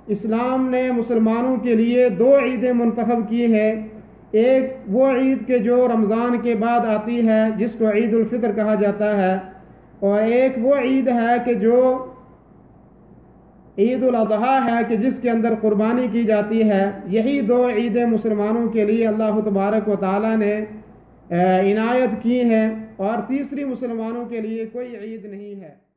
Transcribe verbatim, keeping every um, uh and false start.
اسلام نے مسلمانوں کے لیے دو عیدیں منتخب کی ہیں، ایک وہ عید کہ جو رمضان کے بعد آتی ہے جس کو عید الفطر کہا جاتا ہے، اور ایک وہ عید ہے کہ جو عید الاضحیٰ ہے کہ جس کے اندر قربانی کی جاتی ہے۔ یہی دو عیدیں مسلمانوں کے لیے اللہ تبارک و تعالیٰ نے عنایت کی ہیں، اور تیسری مسلمانوں کے لیے کوئی عید نہیں ہے۔